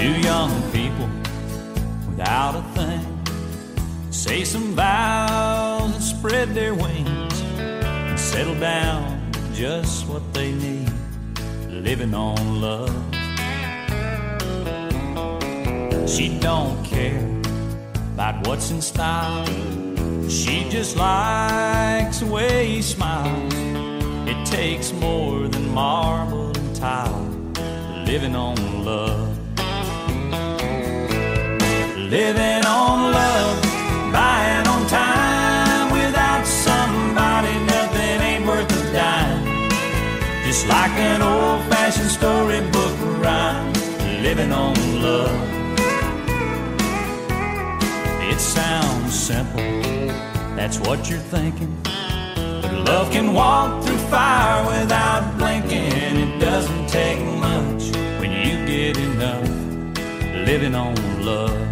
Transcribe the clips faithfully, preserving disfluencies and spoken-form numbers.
Two young people without a thing say some vows and spread their wings and settle down with just what they need, living on love. She don't care about what's in style, she just likes the way he smiles. It takes more than marble and tile, living on love. Living on love, buying on time. Without somebody, nothing ain't worth a dime. Just like an old-fashioned storybook rhyme, living on love. It sounds simple, that's what you're thinking, but love can walk through fire without blinking. It doesn't take much when you get enough, living on love.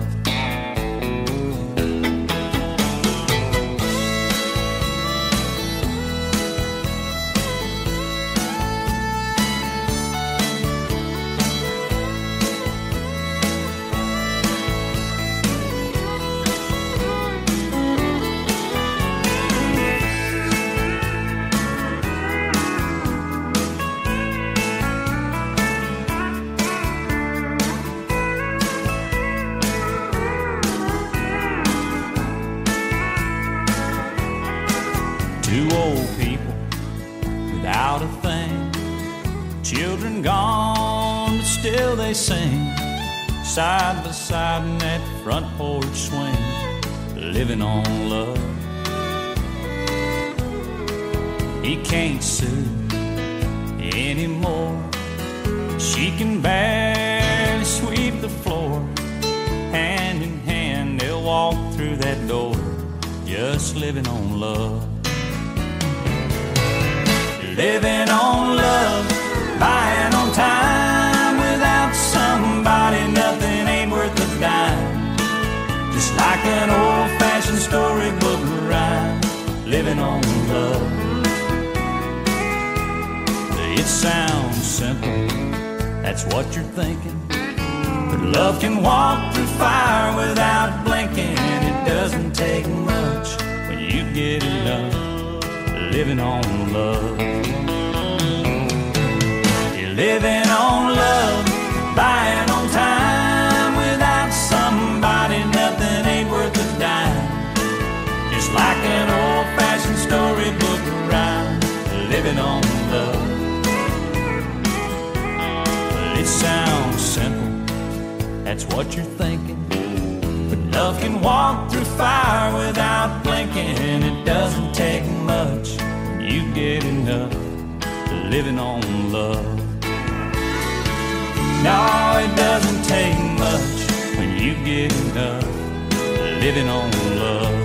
Two old people without a thing, children gone, but still they sing, side by side in that front porch swing, living on love. He can't sue anymore, she can barely sweep the floor. Hand in hand they'll walk through that door, just living on love. Living on love, buying on time. Without somebody, nothing ain't worth a dime. Just like an old-fashioned storybook rhyme, living on love. It sounds simple, that's what you're thinking, but love can walk through fire without blinking. It doesn't take much when you get enough, living on love. You're living on love, buying on time. Without somebody, nothing ain't worth a dime. Just like an old-fashioned storybook rhyme, living on love. It sounds simple, that's what you're thinking, but love can walk through fire without blinking. It doesn't take much when you get enough, living on love. No, it doesn't take much when you get enough, living on love.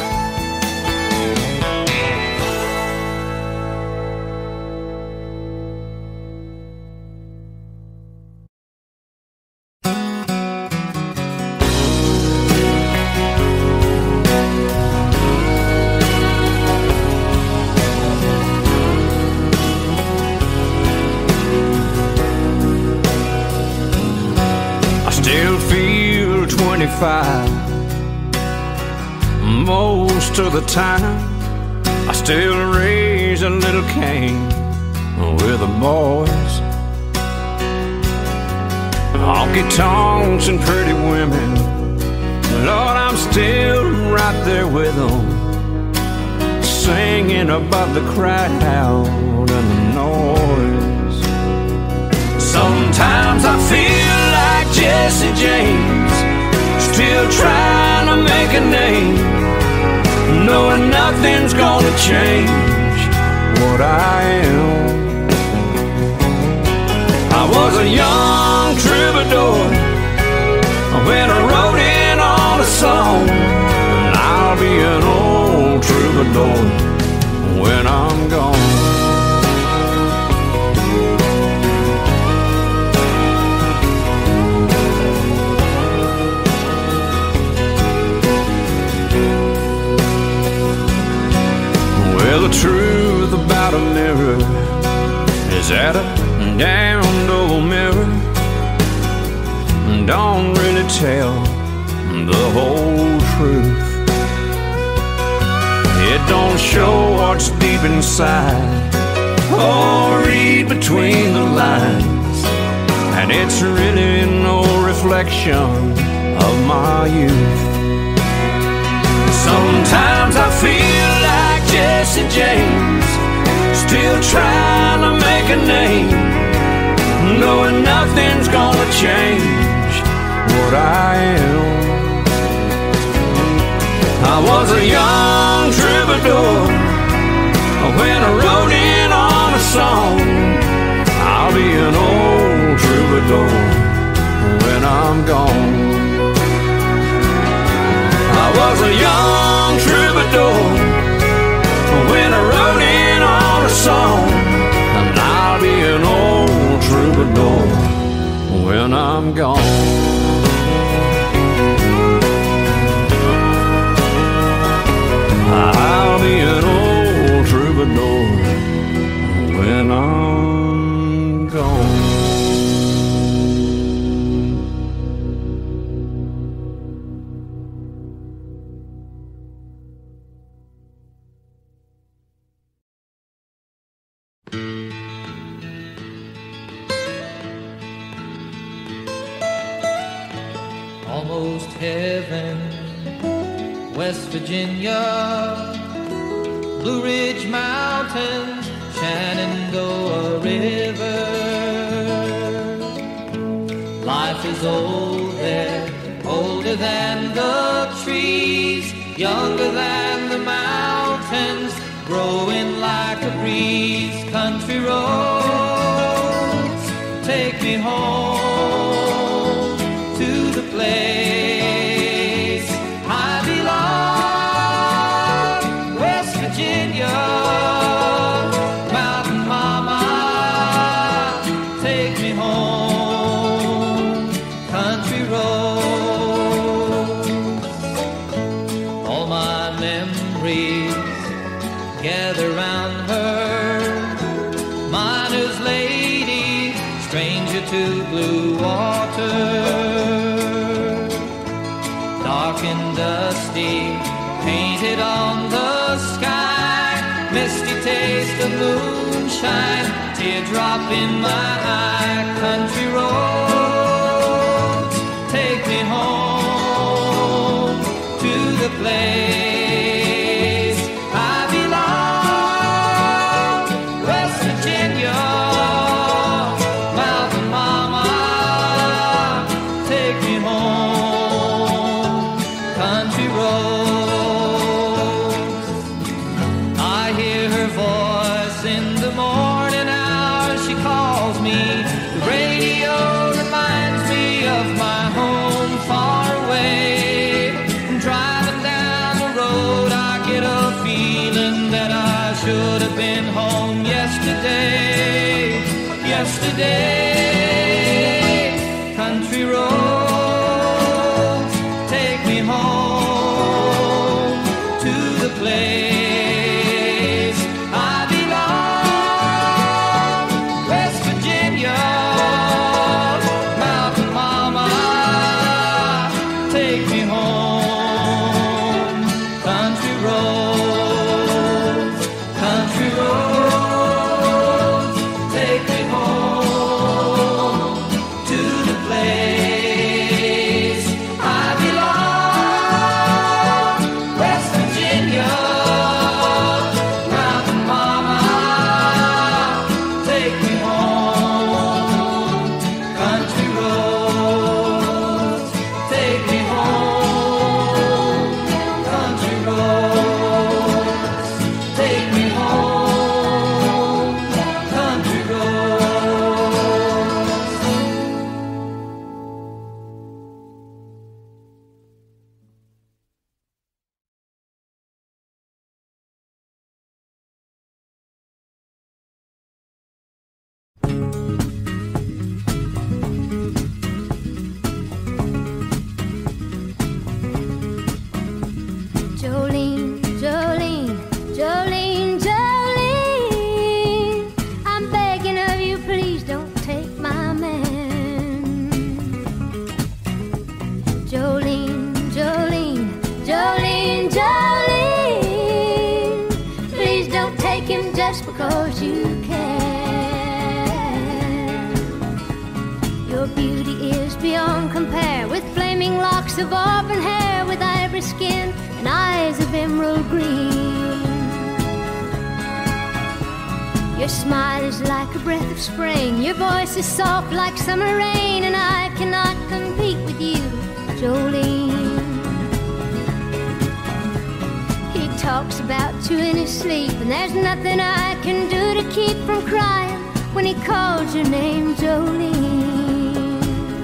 Most of the time I still raise a little Cain with the boys. Honky tonks and pretty women, Lord, I'm still right there with them, singing above the crowd and the noise. Sometimes I feel like Jesse James, still trying to make a name, knowing nothing's gonna change what I am. I was a young troubadour when I wrote in on a song, and I'll be an old troubadour when I'm gone. Well, the truth about a mirror is that a damned old mirror don't really tell the whole truth. It don't show what's deep inside or read between the lines, and it's really no reflection of my youth. Sometimes I feel like Jesse James, still trying to make a name, knowing nothing's gonna change what I am. I was a young troubadour when I wrote in on a song. I'll be an old troubadour when I'm gone. I was a young troubadour when I wrote in on a song, and I'll be an old troubadour when I'm gone. I'll be an old troubadour when I'm gone. Almost heaven, West Virginia, Blue Ridge Mountains, Shenandoah River. Life is old there, older than the trees, younger than the mountains, growing like a breeze. Country roads, take me home to the place I belong, West Virginia, Mountain Mama, take me home, country roads. All my memories gather round her, miner's lady, stranger to blue water. Dark and dusty, painted on the sky, misty taste of moonshine, teardrop in my eye. Country roads, take me home to the place I belong, West Virginia, Mountain Mama, take me home, country roads. I hear her voice in the morning hours, she calls me to bring 'cause you care. Your beauty is beyond compare, with flaming locks of auburn hair, with ivory skin and eyes of emerald green. Your smile is like a breath of spring, your voice is soft like summer rain, and I cannot compete with you, Jolene. He talks about you in his sleep, and there's nothing I can do to keep from crying when he calls your name, Jolene.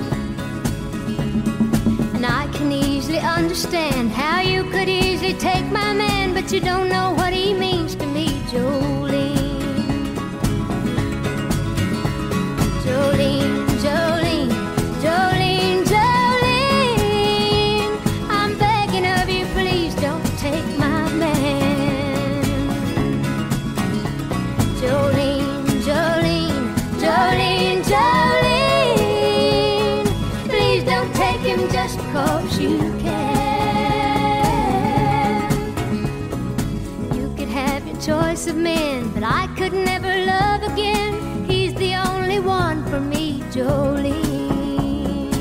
And I can easily understand how you could easily take my man, but you don't know what he means to me, Jolene. Jolene, Jolene, Jolene, Jolene, I'm begging of you, please don't take my man. Jolene, Jolene, Jolene, Jolene, please don't take him just 'cause you can. You could have your choice of men, but I could never love again. He's the only one for me, Jolene.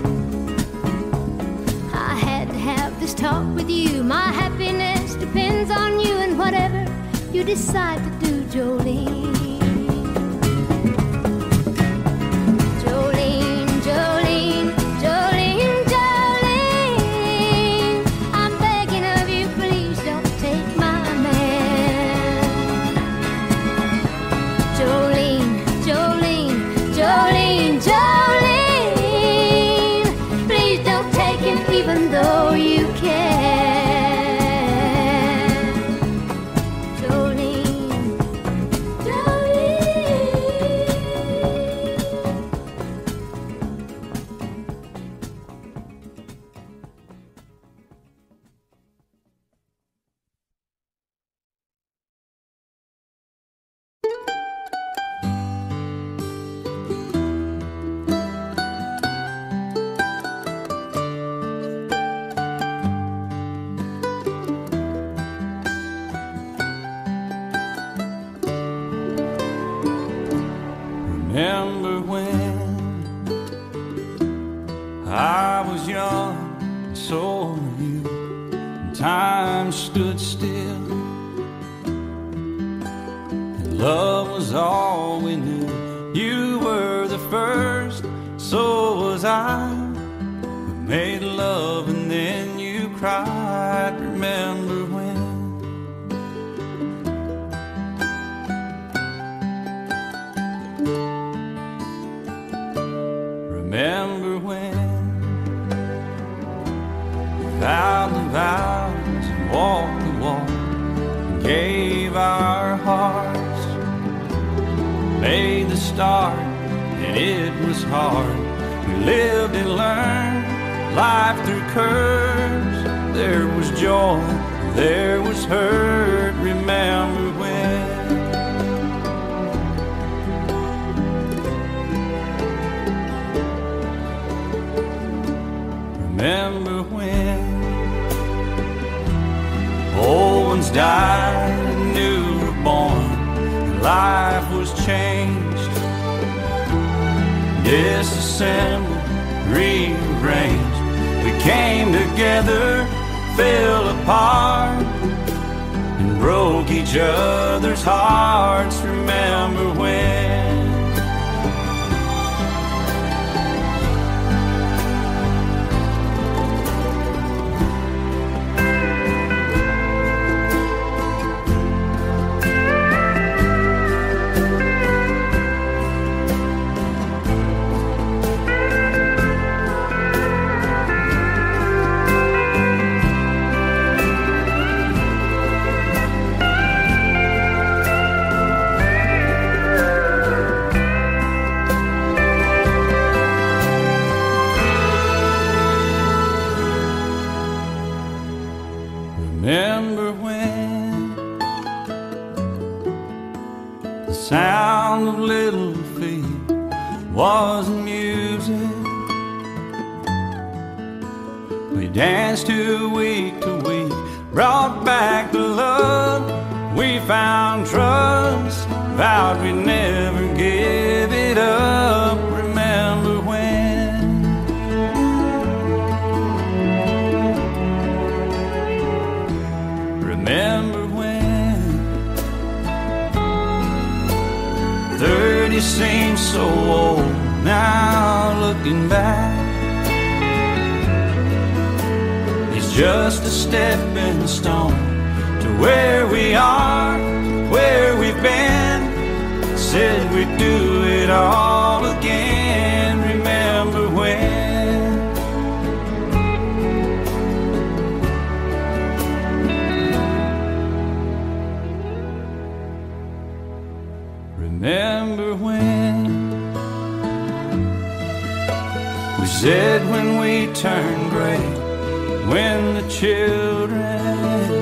I had to have this talk with you. My happiness depends on you, and whatever you decide to do, Jolene. Jolene, Jolene, Jolene, Jolene, I'm begging of you, please don't take my man. Jolene, Jolene, Jolene, Jolene, please don't take him even though you can. Jolene, Jolene. Remember when I was young, and so were you, and time stood still, and love was all we knew. You were the first, so was I. We made love and then you cried. Remember when? Remember when we vowed the vows and walked the walk and gave our hearts, made the start, and it was hard. We lived and learned life through curves. There was joy, there was hurt. Remember when? Remember when old ones died and new were born, and life was changed, disassembled, rearranged. We came together, fell apart, and broke each other's hearts. Remember when? Remember when the sound of little feet was music? We danced to week to week, brought back the love. We found trust vowed we'd never give it up. Remember when? Remember when? Thirty seems so old now, looking back. It's just a stepping stone to where we are, where we've been. Said we'd do it all again. Remember when? Remember when? We said when we turn gray, when the children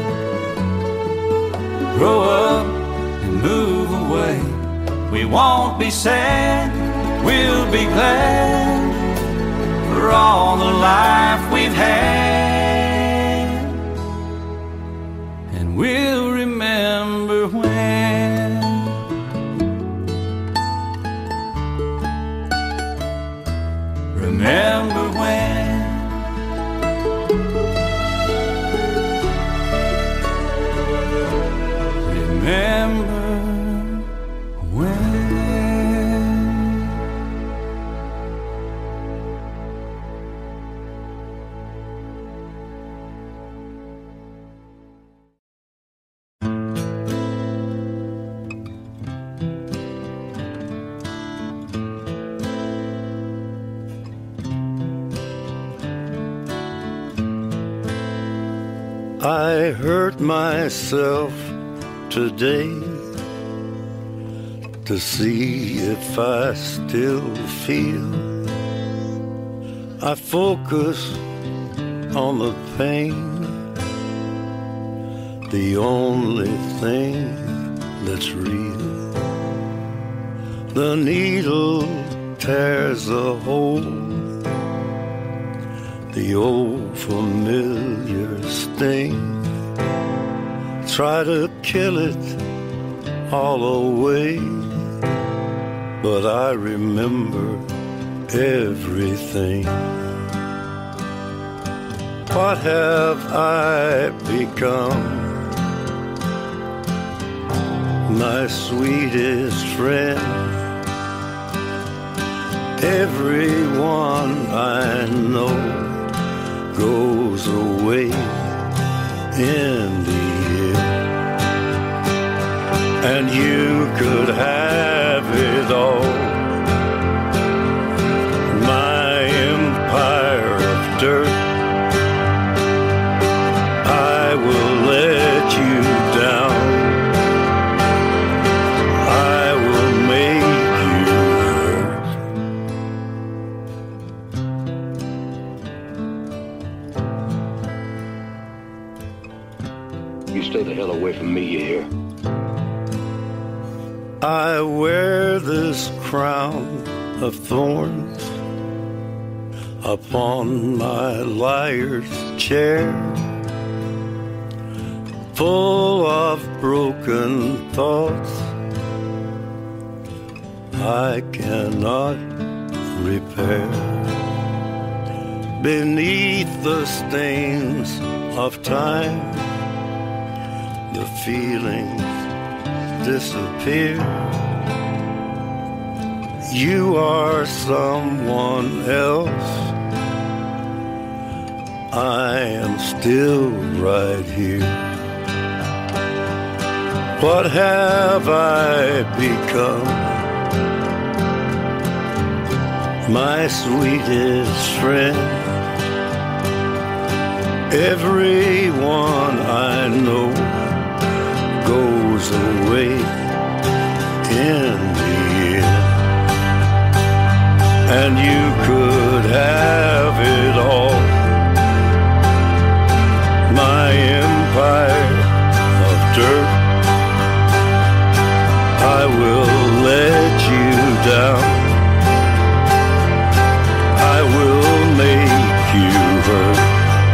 grow up and move away, we won't be sad, we'll be glad for all the life we've had. And we'll remember when. Remember when. Remember when. I hurt myself today to see if I still feel. I focus on the pain, the only thing that's real. The needle tears a hole, the old familiar sting. Try to kill it all away, but I remember everything. What have I become? My sweetest friend. Everyone I know goes away in the end, and you could have it all. My empire of dirt, I will let you down. I will make you hurt. You stay the hell away from me, you hear? I wear this crown of thorns upon my liar's chair, full of broken thoughts I cannot repair. Beneath the stains of time, the feelings disappear. You are someone else. I am still right here. What have I become? My sweetest friend. Everyone I know goes away in the end, and you could have it all. My empire of dirt, I will let you down. I will make you hurt.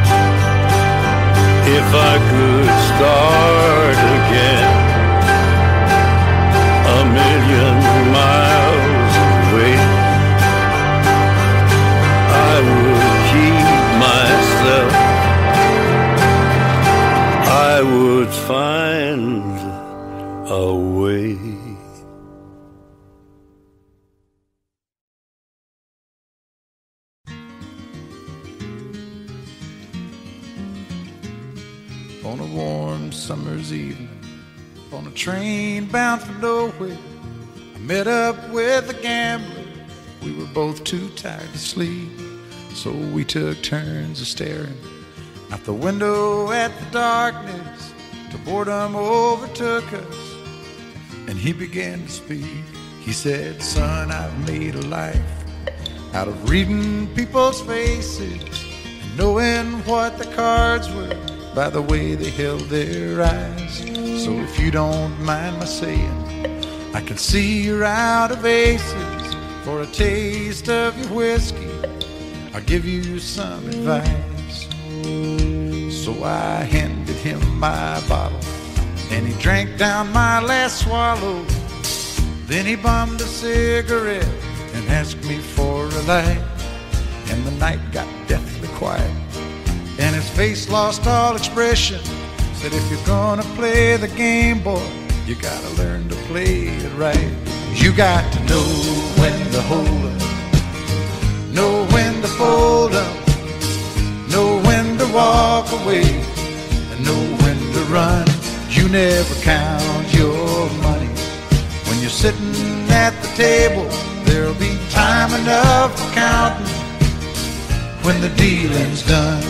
If I could start again, a on a warm summer's evening, on a train bound for nowhere. I met up with a gambler. We were both too tired to sleep, so we took turns of staring out the window at the darkness till boredom overtook us, and he began to speak. He said, "Son, I've made a life out of reading people's faces and knowing what the cards were by the way they held their eyes. So if you don't mind my saying, I can see you're out of aces. For a taste of your whiskey, I'll give you some advice." So I handed him my bottle, and he drank down my last swallow. Then he bummed a cigarette and asked me for a light, and the night got deathly quiet, and his face lost all expression. Said, "If you're gonna play the game, boy, you gotta learn to play it right. You got to know when to hold up, know when to fold up, know when to walk away, and know when to run. You never count your money when you're sitting at the table. There'll be time enough for counting when the dealing's done."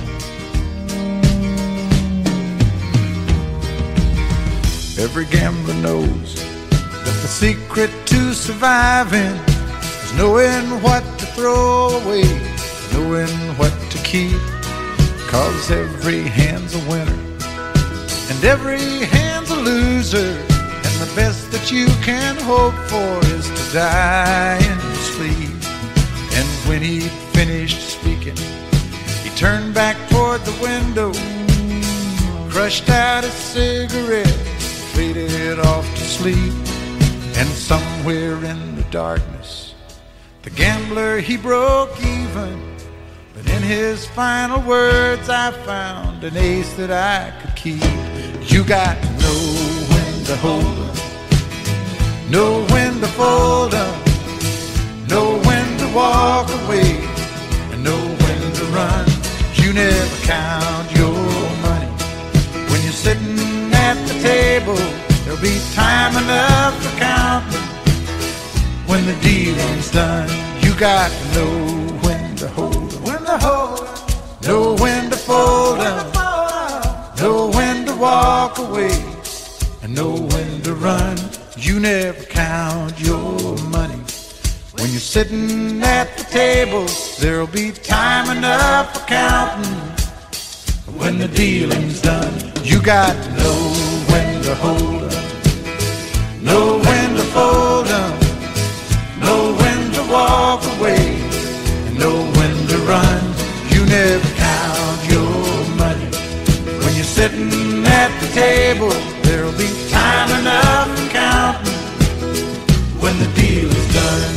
Every gambler knows that the secret to surviving is knowing what to throw away, knowing what to keep. 'Cause every hand's a winner and every hand's a loser, and the best that you can hope for is to die in your sleep. And when he'd finished speaking, he turned back toward the window, crushed out his cigarette, faded off to sleep. And somewhere in the darkness, the gambler, he broke even. But in his final words, I found an ace that I could keep. You got to know when to hold up, know when to fold up, know when to walk away, and know when to run. You never count your money when you're sitting at the table. There'll be time enough for counting when the dealing's done. You got to know when to hold up, when to hold up, know when to fold up, know when to walk away, and know when to run. You never count your money when you're sitting at the table. There'll be time enough for counting when the dealing's done. You got to know when to hold up, know when to fold up, know when to walk away, and know when to run. You never count your money when you're sitting at the table. There'll be time enough for counting when the deal is done.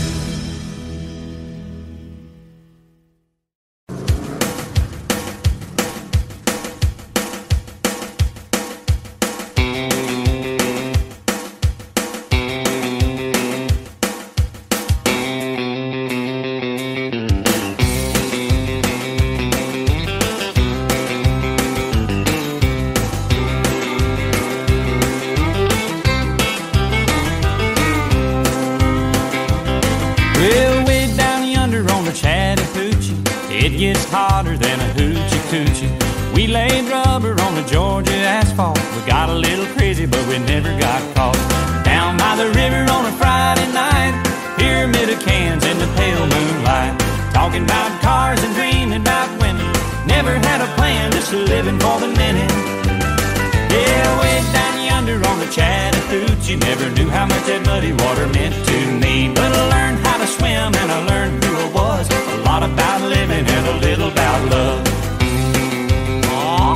It gets hotter than a hoochie coochie. We laid rubber on the Georgia asphalt. We got a little crazy, but we never got caught. Down by the river on a Friday night, pyramid of cans in the pale moonlight. Talking about cars and dreaming about women. Never had a plan, just living for the minute. Yeah, way down yonder on the Chattahoochee, never knew how much that muddy water meant to me. But I learned how to swim and I learned who I was. A lot about living and a little about love. Aww.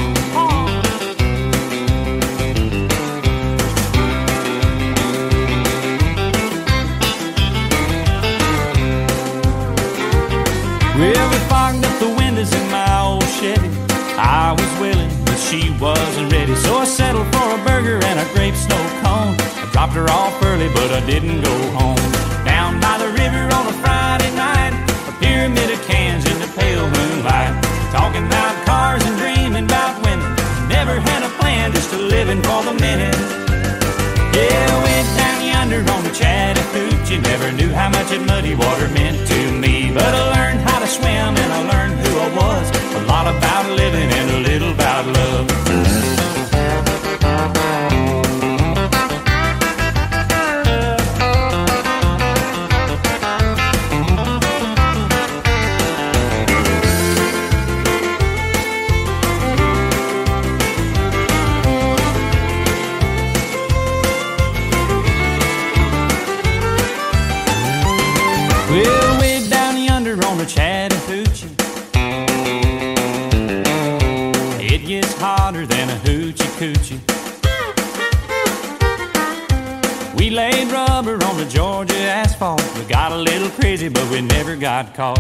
Well, we fogged up the windows in my old Chevy. I was willing, but she wasn't ready. So I settled for a burger and a grape snow cone. I dropped her off early, but I didn't go home. Down by the river on a Friday night, a pyramid of cans in the pale moonlight. Talking about cars and dreaming about women. Never had that muddy water meant to me. But I learned how to swim and I learned who I was. A lot about living and a little about love. Well, way down yonder on the Chattahoochee, it gets hotter than a hoochie coochie. We laid rubber on the Georgia asphalt. We got a little crazy, but we never got caught.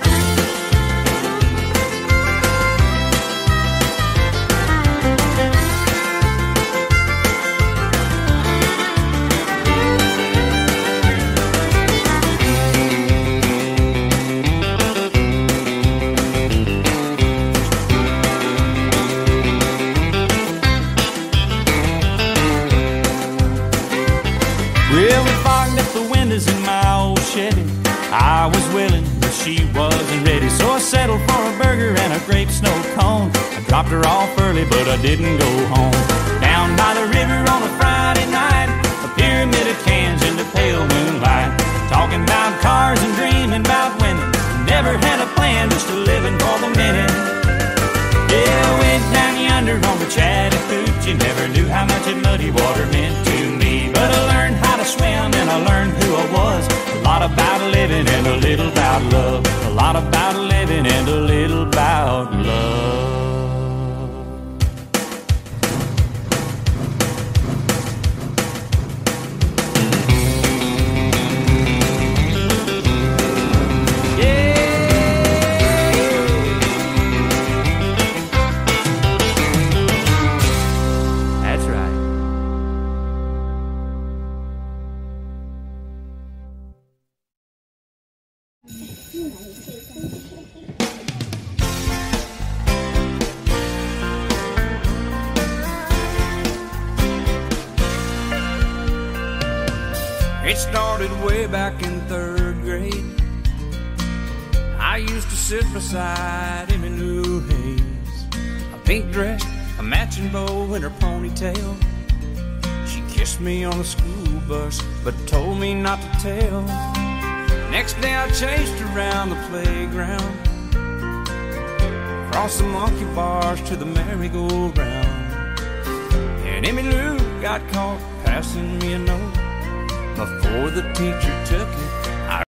Well, we fogged up the windows in my old Chevy. I was willing, but she wasn't ready. So I settled for a burger and a grape snow cone. I dropped her off early, but I didn't go home. Down by the river on a Friday night, a pyramid of cans in the pale moonlight. Talking about cars and dreaming about women. Never had a plan, just a living for the minute. Yeah, I went down yonder on the Chattahoochee. Never knew how much that muddy water meant to me. But I learned how to swim and I learned who I was. A lot about living and a little about love. A lot about living and a little about love. It started way back in third grade. I used to sit beside Emmylou Hayes, a pink dress, a matching bow in her ponytail. She kissed me on the school bus, but told me not to tell. Next day I chased her around the playground, across the monkey bars to the merry-go-round. And Emmylou got caught passing me a note. Before the teacher took it, I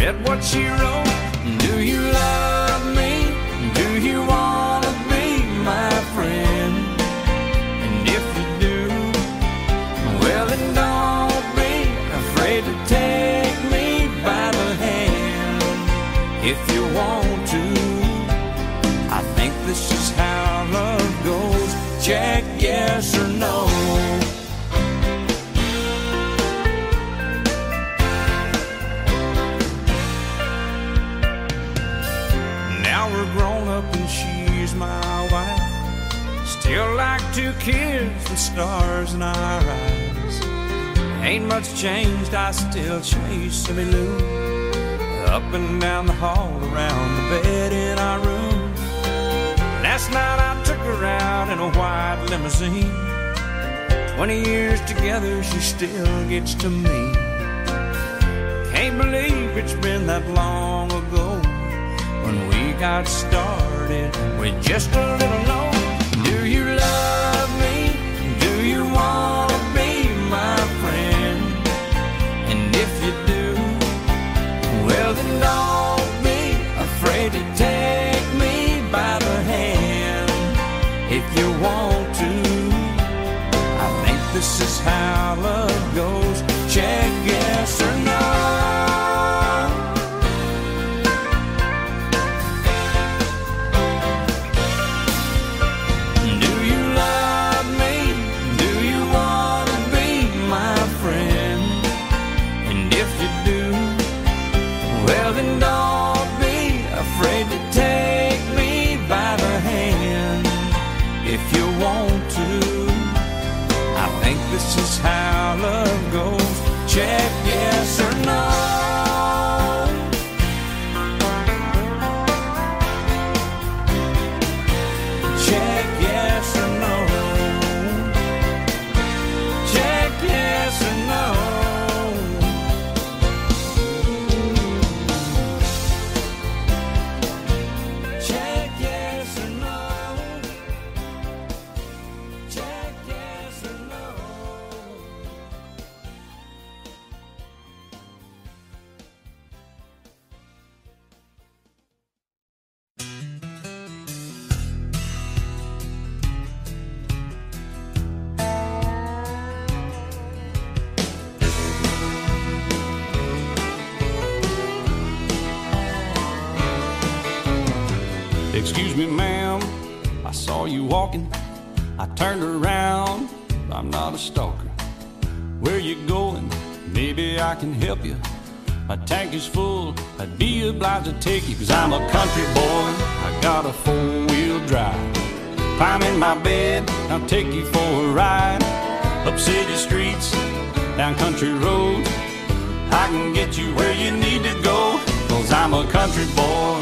read what she wrote. Do you love me? Do you want to be my friend? And if you do, well then don't be afraid to take me by the hand. If you want to, I think this is how love goes. Check yes or no. Now we're grown up and she's my wife. Still like two kids with stars in our eyes. Ain't much changed, I still chase Emmy Lou up and down the hall, around the bed in our room. Last night I took her out in a white limousine. Twenty years together, she still gets to me. Can't believe it's been that long ago when we got started with just a little loan. Do you love me? Do you want to be my friend? And if you do, well then don't be afraid to take me by the hand. If you want to, I think this is how love goes. Check yes or no. Do you love me? Do you want to be my friend? And if you do, well then don't be afraid to take me by the hand. If you want to, I think this is how love goes. Check yes or no. Check yes or no. Check yes or no. Check yes or no. Check yes or no. Excuse me, ma'am, I saw you walking. I turned around, I'm not a stalker. Where you going? Maybe I can help you. My tank is full, I'd be obliged to take you. Cause I'm a country boy, I got a four-wheel drive. Climb in my bed, I'll take you for a ride. Up city streets, down country roads. I can get you where you need to go. Cause I'm a country boy.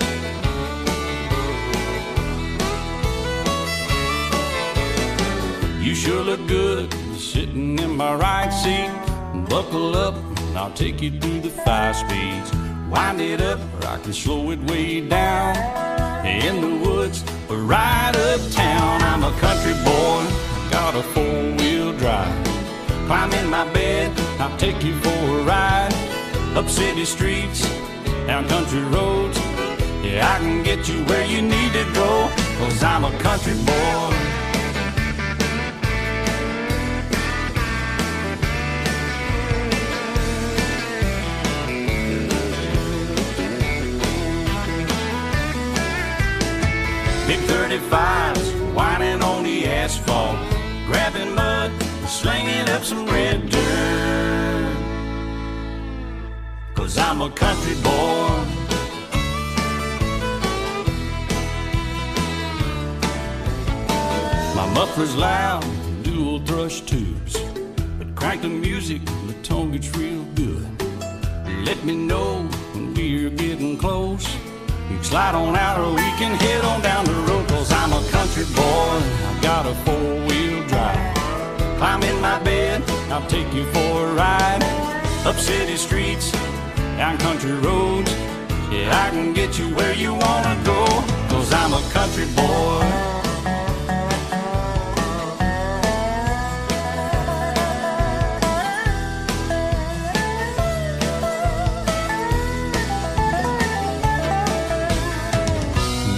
You sure look good sitting in my right seat. Buckle up, and I'll take you through the five speeds. Wind it up, or I can slow it way down. In the woods, or right uptown. I'm a country boy, got a four-wheel drive. Climb in my bed, I'll take you for a ride. Up city streets, down country roads. Yeah, I can get you where you need to go. Cause I'm a country boy. Big thirty-fives, whining on the asphalt, grabbing mud, slinging up some red dirt. Cause I'm a country boy. My muffler's loud, dual thrush tubes, but crank the music, the tone gets real good. Let me know when we're getting close. You can slide on out or we can head on down the road. Cause I'm a country boy, I've got a four-wheel drive. Climb in my bed, I'll take you for a ride. Up city streets, down country roads. Yeah, I can get you where you wanna go. Cause I'm a country boy.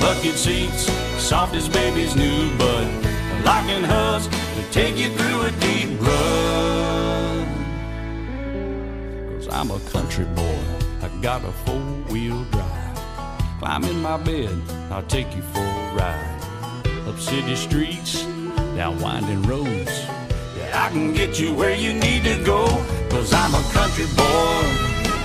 bucket seats, soft as baby's new bud, locking hoods to take you through a deep rut. Cause I'm a country boy, I got a four-wheel drive. Climb in my bed, I'll take you for a ride. Up city streets, down winding roads, yeah, I can get you where you need to go. Cause I'm a country boy.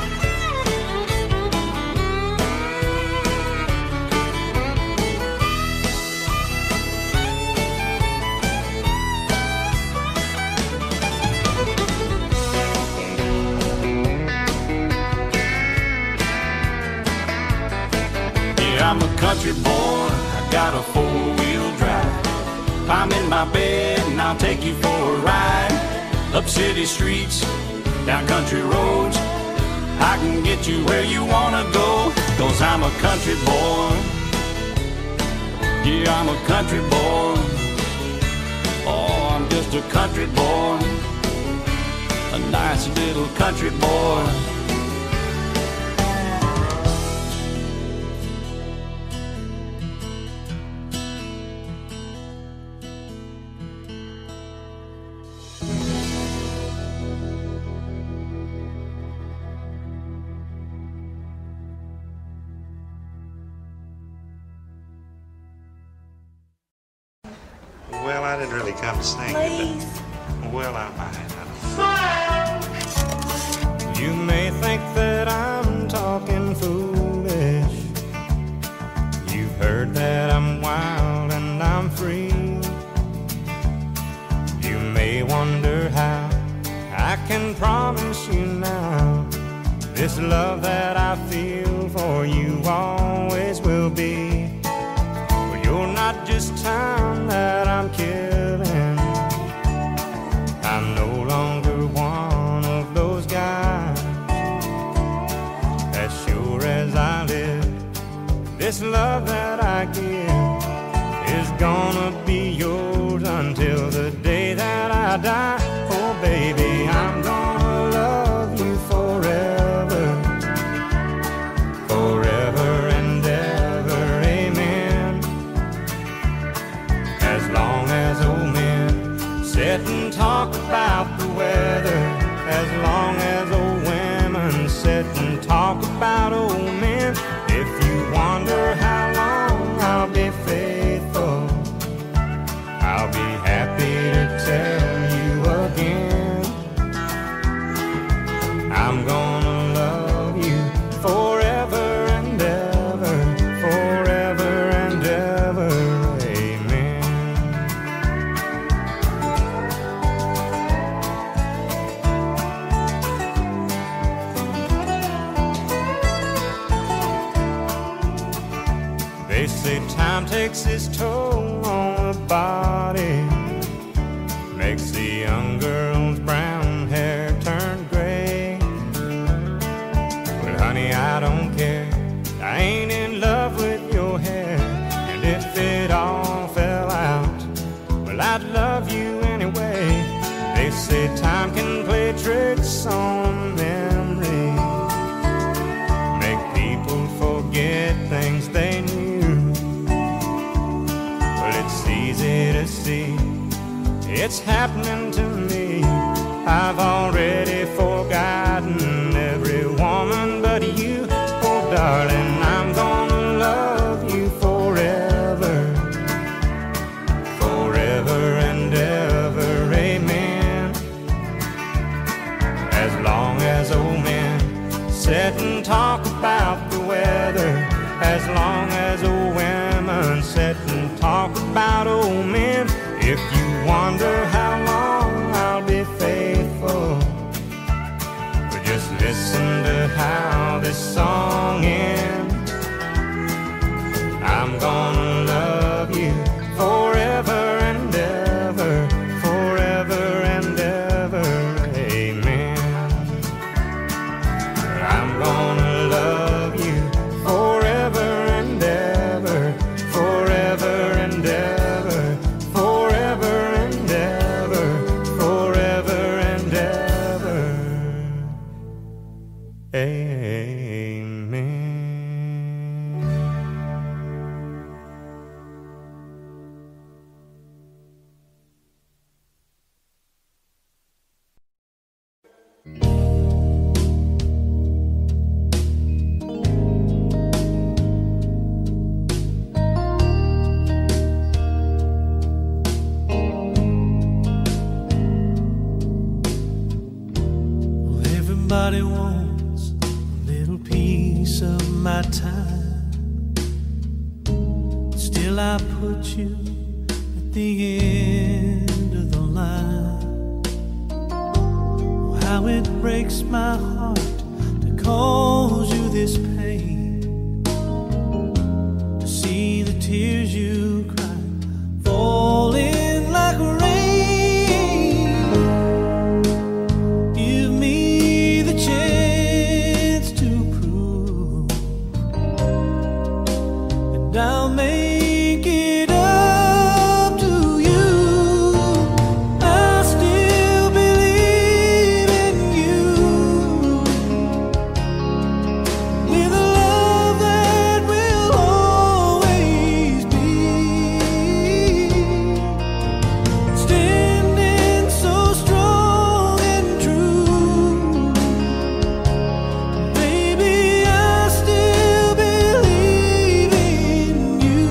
I'm a country boy, I got a four-wheel drive. Climb in my bed and I'll take you for a ride. Up city streets, down country roads, I can get you where you wanna go. Cause I'm a country boy. Yeah, I'm a country boy. Oh, I'm just a country boy. A nice little country boy. Well, I didn't really come to sing. Please. But, well, I might. You may think that I'm talking foolish. You've heard that I'm wild and I'm free. You may wonder how I can promise you now this love that I feel for you always will be. Well, you're not just time that I'm killing. I'm no longer one of those guys. As sure as I live, this love that I give is gonna be yours until the day that I die. Oh baby, I'm gonna love you forever, forever and ever, amen. As long as old men sit and talk about the weather, as long as old women sit and talk about old men. If you wonder how long I'll be faithful, I'll be happy to tell you again. I'm gonna love you forever and ever, forever and ever, amen. They say time takes its toll on the body, makes the young girl's brown hair turn gray. Well, honey, I don't care, I ain't in love with your hair. And if it all fell out, well, I'd love you anyway. They say time can play tricks on memory, make people forget things they knew. Well, it's easy to see, it's happening to me. I've already forgotten every woman but you. Oh darling, I'm gonna love you forever, forever and ever, amen. As long as old men sit and talk about the weather, as long as old women sit and talk about old men. If you wonder how long I'll be faithful, but just listen to how this song ends. I'm gonna love you forever and ever, forever and ever, amen. I'm gonna love you forever and ever, forever and ever, forever and ever, forever and ever, amen. my time. Still I put you at the end of the line. Oh, how it breaks my heart to cause you this pain, to see the tears you cry falling like rain. Give me the chance to prove, and I'll make it up to you. I still believe in you, with a love that will always be standing so strong and true. Baby, I still believe in you.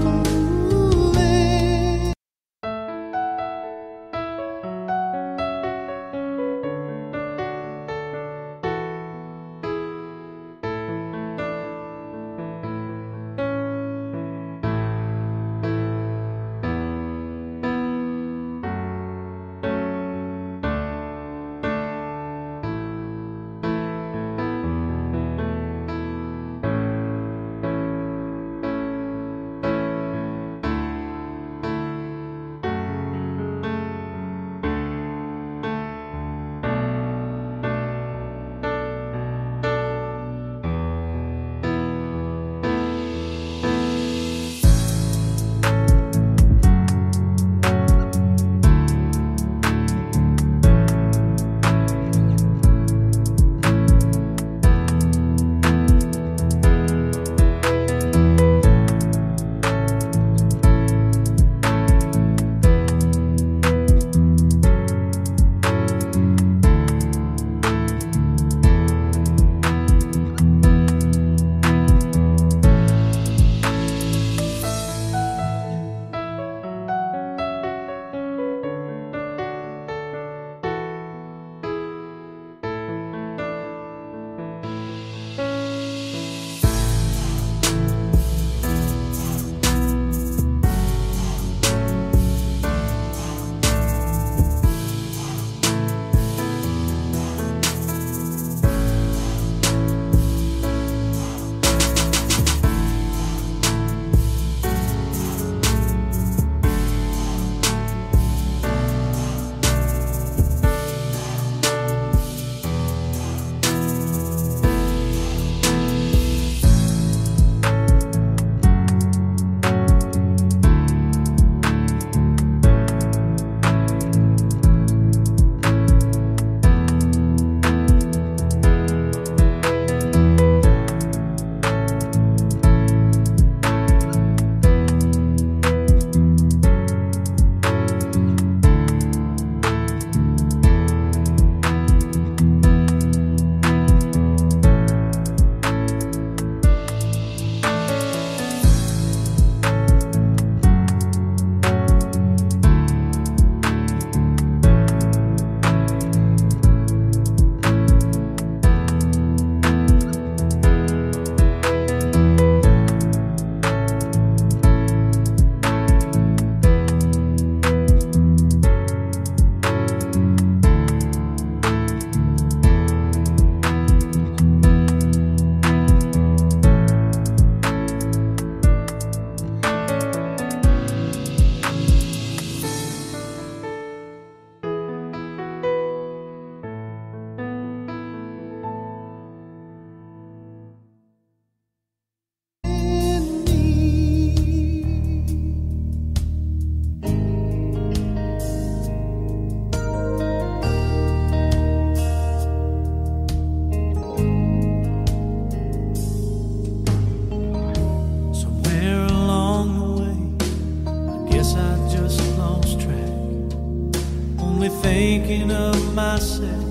Thinking of myself,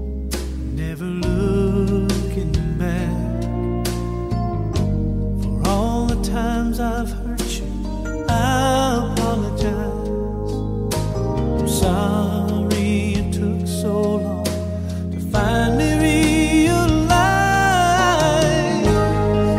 never looking back. For all the times I've hurt you, I apologize. I'm sorry it took so long to finally realize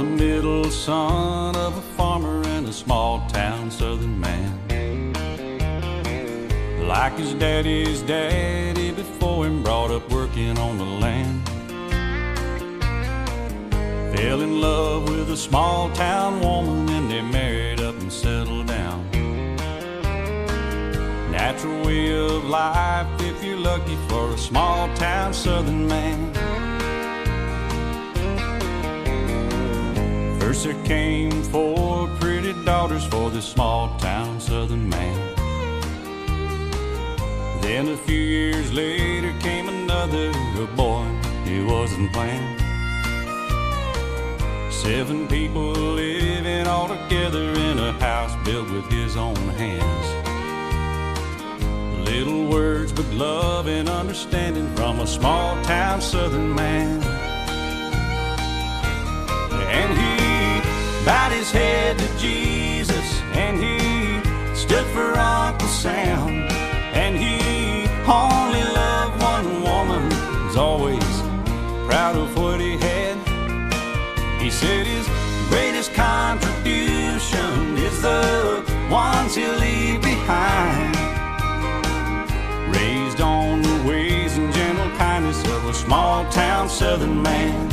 the middle son of a farmer in a small town southern man. Like his daddy's daddy before him, brought up working on the land. Fell in love with a small town woman and they married up and settled down. Natural way of life if you're lucky for a small town southern man. First there came four pretty daughters for this small town southern man. Then a few years later came another boy he wasn't planned. Seven people living all together in a house built with his own hands. Little words but love and understanding from a small town southern man. And he bowed his head to Jesus, and he stood for Uncle Sam. And he only loved one woman, was always proud of what he had. He said his greatest contribution is the ones he'll leave behind. Raised on the ways and gentle kindness of a small town southern man.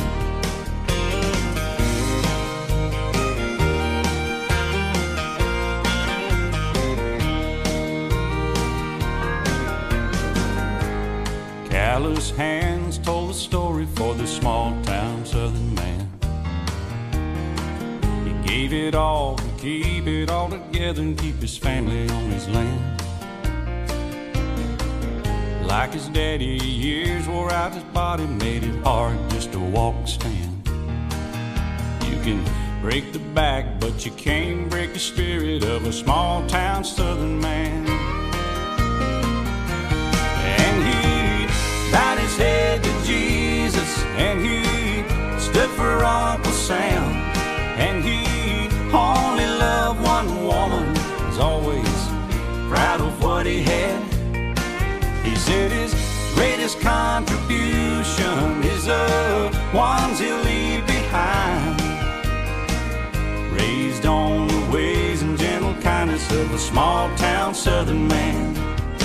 Callous hands told the story for this small town southern man. He gave it all to keep it all together and keep his family on his land. Like his daddy, years wore out his body, made it hard just to walk and stand. You can break the back, but you can't break the spirit of a small town southern man. And he bowed his head to Jesus, and he stood for Uncle Sam. And he only loved one woman, was always proud of what he had. He said his greatest contribution is the ones he'll leave behind. Raised on the ways and gentle kindness of a small town southern man.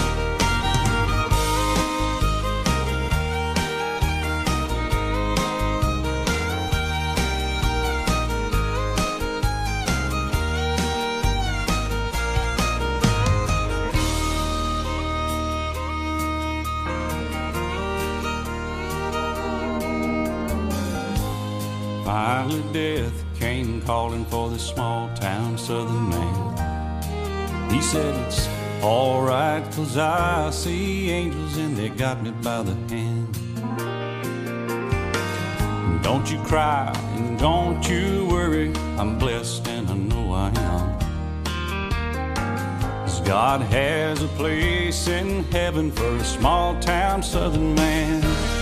Finally death came calling for this small town southern man. He said it's alright, 'cause I see angels and they got me by the hand. Don't you cry and don't you worry, I'm blessed and I know I am. 'Cause God has a place in heaven for a small town southern man.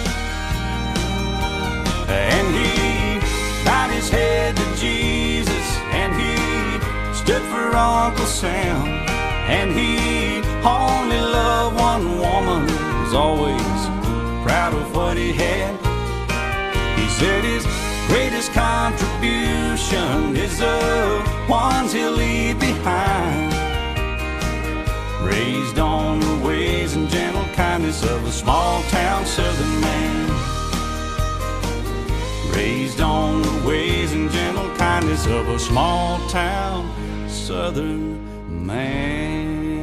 And he bowed his head to Jesus, and he stood for Uncle Sam. And he only loved one woman, was always proud of what he had. He said his greatest contribution is the ones he'll leave behind. Raised on the ways and gentle kindness of a small town southern man. Raised on the ways and gentle kindness of a small town southern man.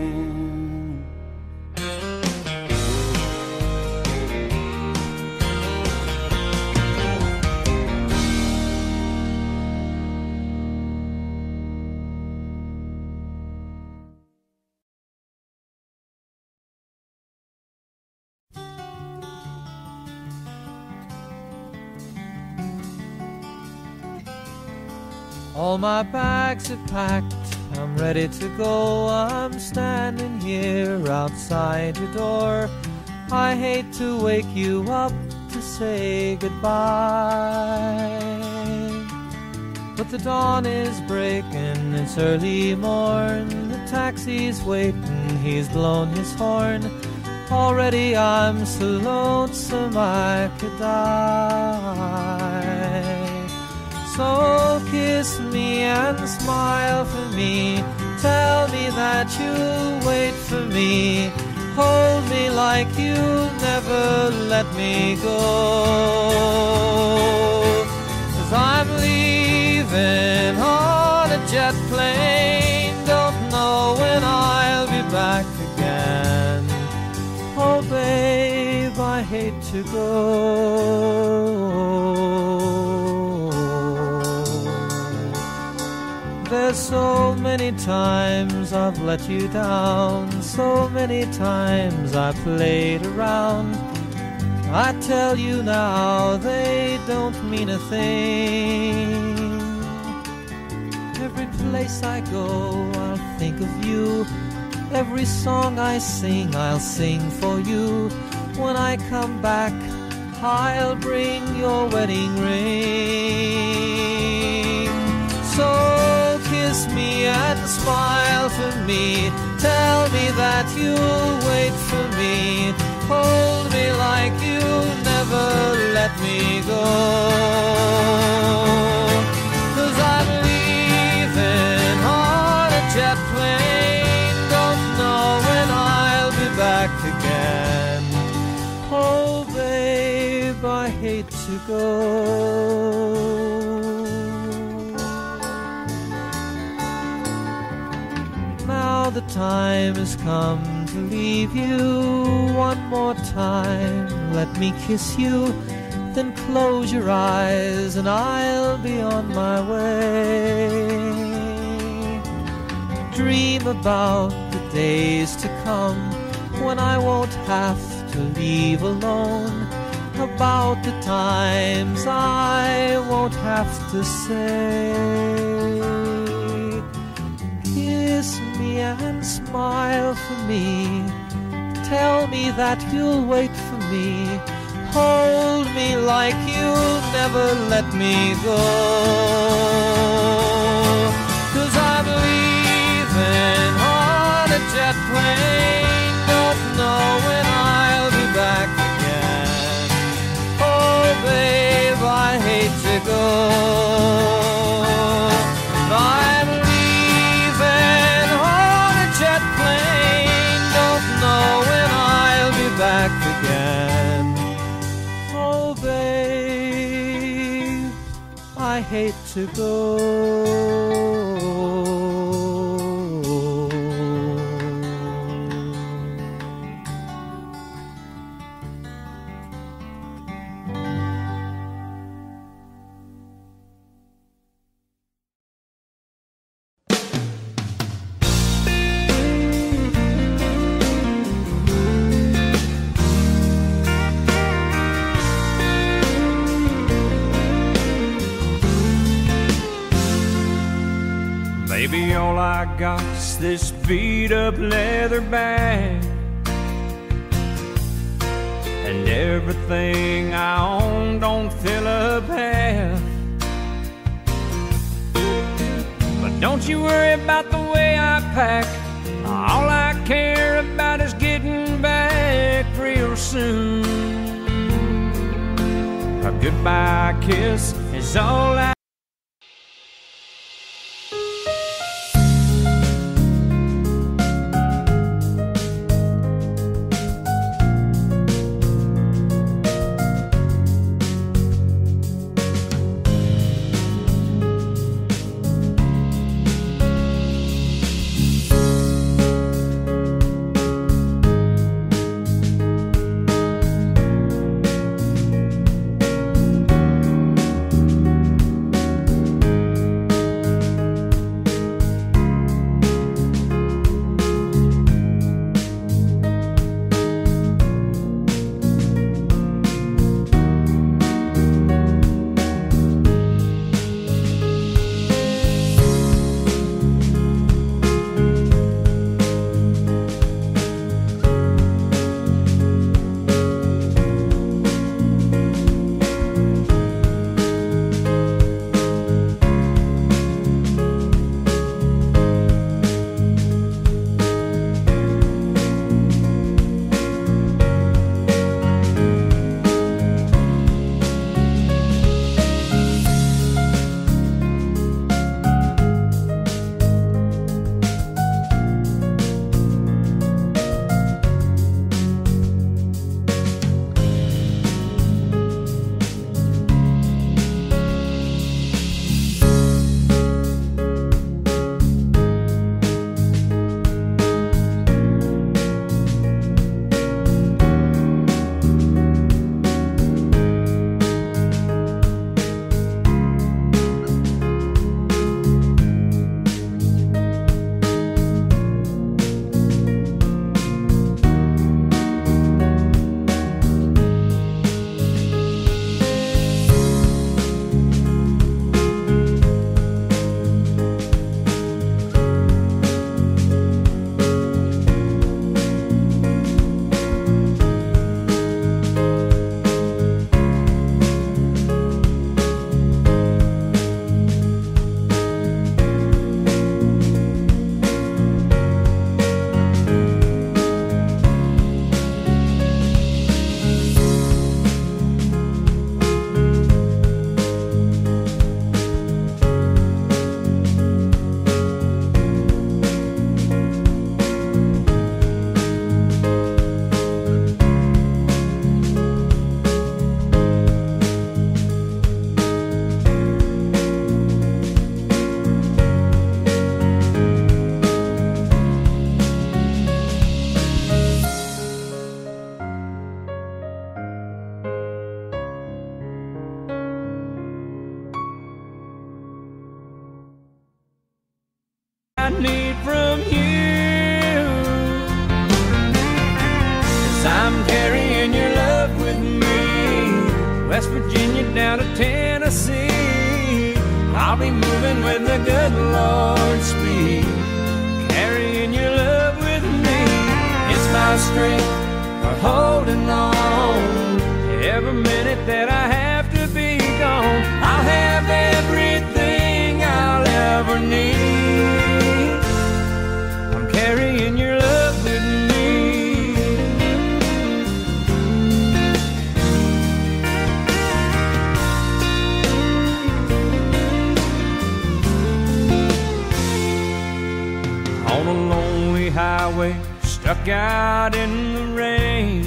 All my bags are packed, I'm ready to go. I'm standing here outside your door. I hate to wake you up to say goodbye, but the dawn is breaking, it's early morn. The taxi's waiting, he's blown his horn. Already I'm so lonesome I could die. So kiss me and smile for me. Tell me that you'll wait for me. Hold me like you'll never let me go. 'Cause I'm leaving on a jet plane. Don't know when I'll be back again. Oh babe, I hate to go. There's so many times I've let you down, so many times I played around. I tell you now, they don't mean a thing. Every place I go, I'll think of you. Every song I sing, I'll sing for you. When I come back, I'll bring your wedding ring. So kiss me and smile for me. Tell me that you'll wait for me. Hold me like you'll never let me go. 'Cause I'm leaving on a jet plane. Don't know when I'll be back again. Oh babe, I hate to go. Now the time has come to leave you. One more time, let me kiss you. Then close your eyes and I'll be on my way. Dream about the days to come when I won't have to leave alone. About the times I won't have to say. Kiss me and smile for me. Tell me that you'll wait for me. Hold me like you'll never let me go. 'Cause I'm leaving on a jet plane. Don't know when I'll be back again. Oh babe, I hate to go. I'm leaving on a jet plane. Don't know when I'll be back again. Oh babe, I hate to go. Baby, all I got's this beat-up leather bag, and everything I own don't fill up half. But don't you worry about the way I pack. All I care about is getting back real soon. A goodbye kiss is all I 'cause I'm carrying your love with me. West Virginia down to Tennessee, I'll be moving with the good Lord's speed. Carrying your love with me, it's my strength for holding on. Every minute that I have to be gone, I'll have everything I'll ever need. I'm carrying your love with me. On a lonely highway, stuck out in the rain,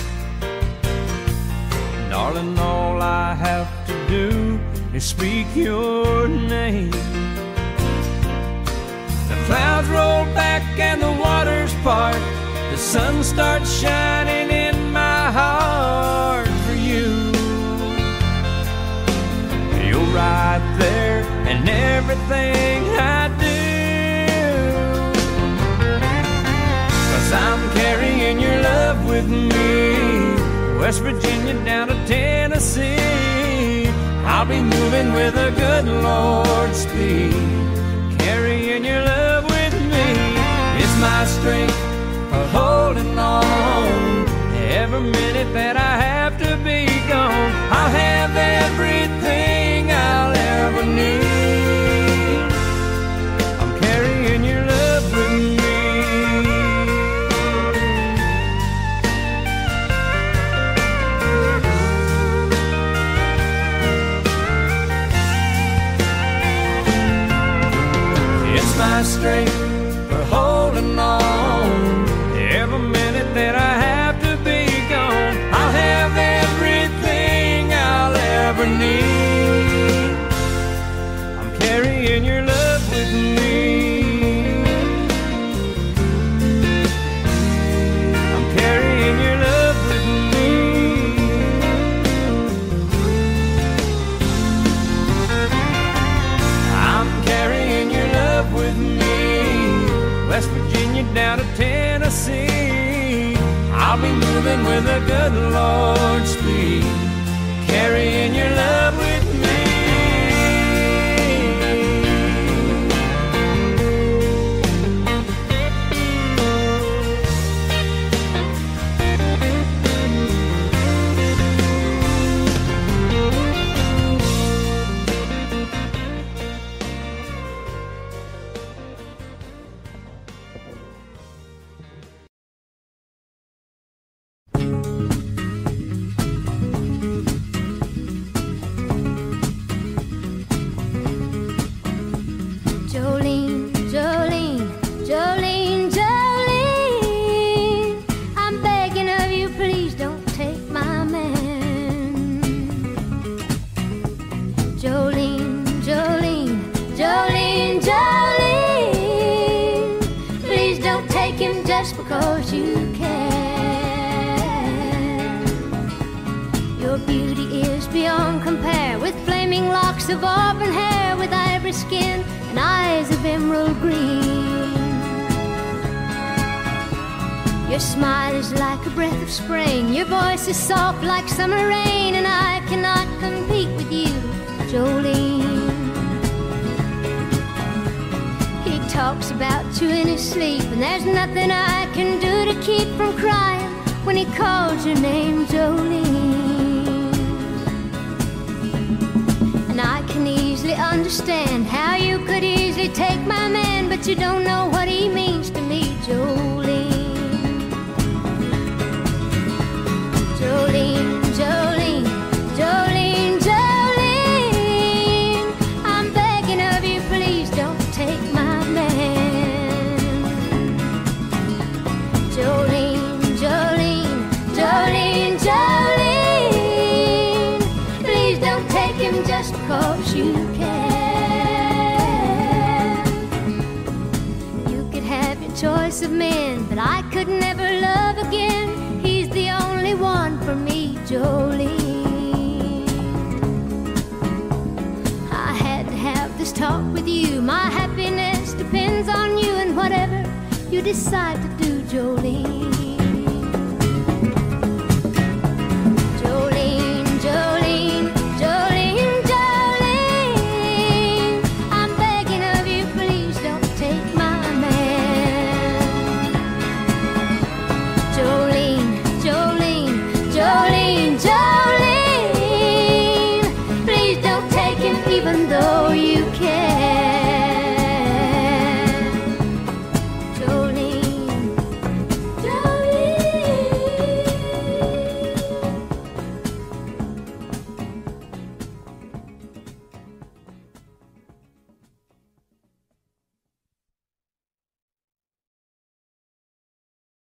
darling, all I have to do is speak your name. The clouds roll back and the waters part, the sun starts shining in my heart for you. You're right there in everything I do, 'cause I'm carrying your love with me. West Virginia down to Tennessee, I'll be moving with a good Lord's speed. Carrying your love with me, it's my strength for holding on. Every minute that I have to be gone, I'll have everything I'll ever need. I'm carrying your love with me. My strength for holding on. Every minute that I have to be gone, I'll have everything I'll ever need. I'm carrying your love with me. I'm carrying your love with me. I'm carrying your love with me. West Virginia down to Tennessee, I'll be moving with a good Lord's speed. Carrying your love with me. Because you can. Your beauty is beyond compare, with flaming locks of auburn hair, with ivory skin and eyes of emerald green. Your smile is like a breath of spring, your voice is soft like summer rain, and I cannot compete with you, Jolene. Talks about you in his sleep, and there's nothing I can do to keep from crying when he calls your name, Jolene. And I can easily understand how you could easily take my man, but you don't know what he means to me, Jolene. Jolene, Jolene, Jolene, Jolene, I'm begging of you, please don't take my Jolene, Jolene, Jolene, Jolene, please don't take him just because you can. You could have your choice of men, but I could never love again. He's the only one for me, Jolene. I had to have this talk with you. My happiness depends on you, and whatever you decide to do, Jolene.